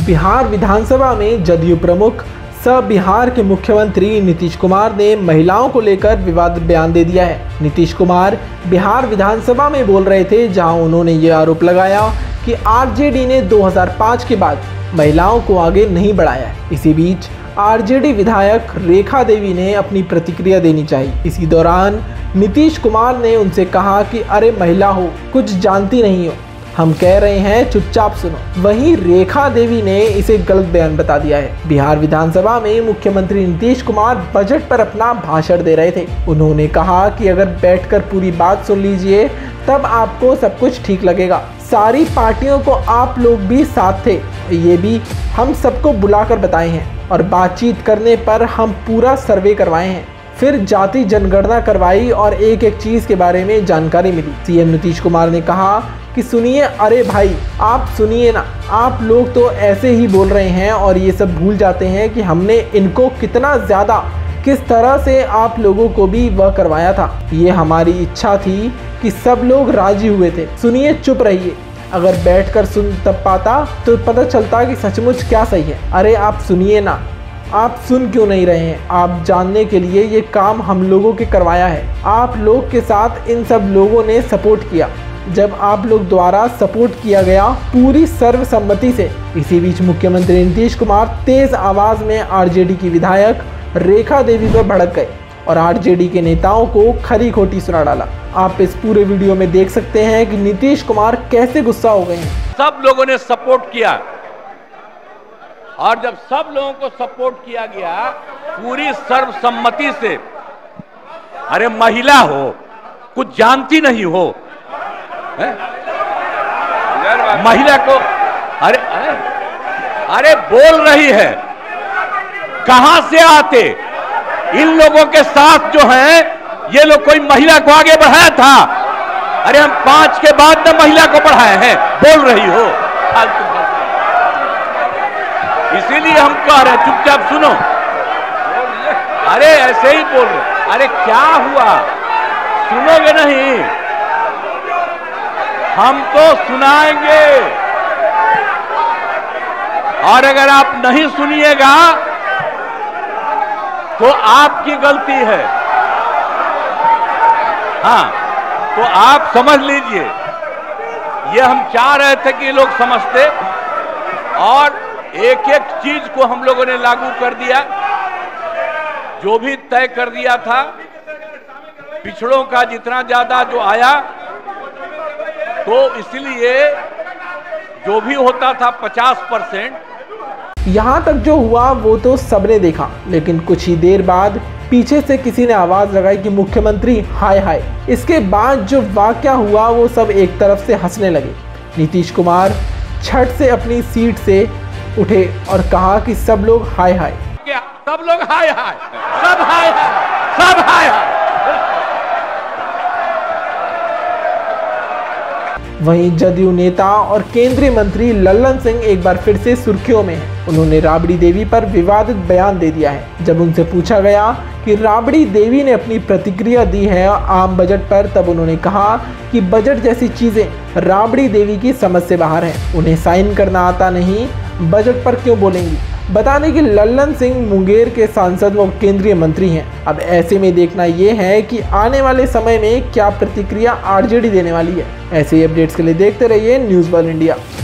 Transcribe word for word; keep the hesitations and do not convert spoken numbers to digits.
बिहार विधानसभा में जदयू प्रमुख सह बिहार के मुख्यमंत्री नीतीश कुमार ने महिलाओं को लेकर विवादित बयान दे दिया है। नीतीश कुमार बिहार विधानसभा में बोल रहे थे, जहां उन्होंने ये आरोप लगाया कि आरजेडी ने दो हज़ार पाँच के बाद महिलाओं को आगे नहीं बढ़ाया है। इसी बीच आरजेडी विधायक रेखा देवी ने अपनी प्रतिक्रिया देनी चाहिए। इसी दौरान नीतीश कुमार ने उनसे कहा कि अरे महिला हो, कुछ जानती नहीं हो, हम कह रहे हैं चुपचाप सुनो। वहीं रेखा देवी ने इसे गलत बयान बता दिया है। बिहार विधानसभा में मुख्यमंत्री नीतीश कुमार बजट पर अपना भाषण दे रहे थे। उन्होंने कहा कि अगर बैठकर पूरी बात सुन लीजिए तब आपको सब कुछ ठीक लगेगा। सारी पार्टियों को आप लोग भी साथ थे, ये भी हम सबको बुलाकर बताए हैं और बातचीत करने पर हम पूरा सर्वे करवाए हैं, फिर जाति जनगणना करवाई और एक एक चीज़ के बारे में जानकारी मिली। सीएम नीतीश कुमार ने कहा कि सुनिए, अरे भाई आप सुनिए ना, आप लोग तो ऐसे ही बोल रहे हैं और ये सब भूल जाते हैं कि हमने इनको कितना ज़्यादा किस तरह से आप लोगों को भी वह करवाया था। ये हमारी इच्छा थी कि सब लोग राजी हुए थे। सुनिए, चुप रहिए, अगर बैठकर सुन तब पाता तो पता चलता कि सचमुच क्या सही है। अरे आप सुनिए ना, आप सुन क्यों नहीं रहे हैं? आप जानने के लिए ये काम हम लोगों के करवाया है। आप लोग के साथ इन सब लोगों ने सपोर्ट किया, जब आप लोग द्वारा सपोर्ट किया गया पूरी सर्वसम्मति से। इसी बीच मुख्यमंत्री नीतीश कुमार तेज आवाज में आरजेडी की विधायक रेखा देवी पर भड़क गए और आरजेडी के नेताओं को खरी खोटी सुना डाला। आप इस पूरे वीडियो में देख सकते हैं कि नीतीश कुमार कैसे गुस्सा हो गए हैं। सब लोगों ने सपोर्ट किया और जब सब लोगों को सपोर्ट किया गया पूरी सर्वसम्मति से, अरे महिला हो, कुछ जानती नहीं हो, है? महिला को अरे अरे अरे बोल रही है, कहां से आते? इन लोगों के साथ जो है ये लोग कोई महिला को आगे बढ़ाया था? अरे हम पांच के बाद न महिला को बढ़ाए हैं, बोल रही हो फालतू। इसीलिए हम कह रहे हैं चुपचाप सुनो। अरे ऐसे ही बोल रहे, अरे क्या हुआ, सुनोगे नहीं? हम तो सुनाएंगे और अगर आप नहीं सुनिएगा तो आपकी गलती है। हाँ, तो आप समझ लीजिए, ये हम चाह रहे थे कि लोग समझते और एक एक चीज को हम लोगों ने लागू कर दिया, जो भी तय कर दिया था। पिछड़ों का जितना ज्यादा जो आया, तो इसलिए जो भी होता था पचास परसेंट। यहाँ तक जो हुआ वो तो सबने देखा, लेकिन कुछ ही देर बाद पीछे से किसी ने आवाज लगाई कि मुख्यमंत्री हाय हाय। इसके बाद जो वाकया हुआ वो सब एक तरफ से हंसने लगे। नीतीश कुमार छठ से अपनी सीट से उठे और कहा कि सब लोग हाय हाय, सब लोग हाय हाय, सब हाय हाय, सब हाय हाय। वहीं जदयू नेता और केंद्रीय मंत्री लल्लन सिंह एक बार फिर से सुर्खियों में हैं। उन्होंने राबड़ी देवी पर विवादित बयान दे दिया है। जब उनसे पूछा गया कि राबड़ी देवी ने अपनी प्रतिक्रिया दी है आम बजट पर, तब उन्होंने कहा कि बजट जैसी चीजें राबड़ी देवी की समझ से बाहर हैं, उन्हें साइन करना आता नहीं, बजट पर क्यों बोलेंगी। बता दें कि लल्लन सिंह मुंगेर के सांसद व केंद्रीय मंत्री हैं। अब ऐसे में देखना यह है कि आने वाले समय में क्या प्रतिक्रिया आरजेडी देने वाली है। ऐसे ही अपडेट्स के लिए देखते रहिए न्यूज़ वर्ल्ड इंडिया।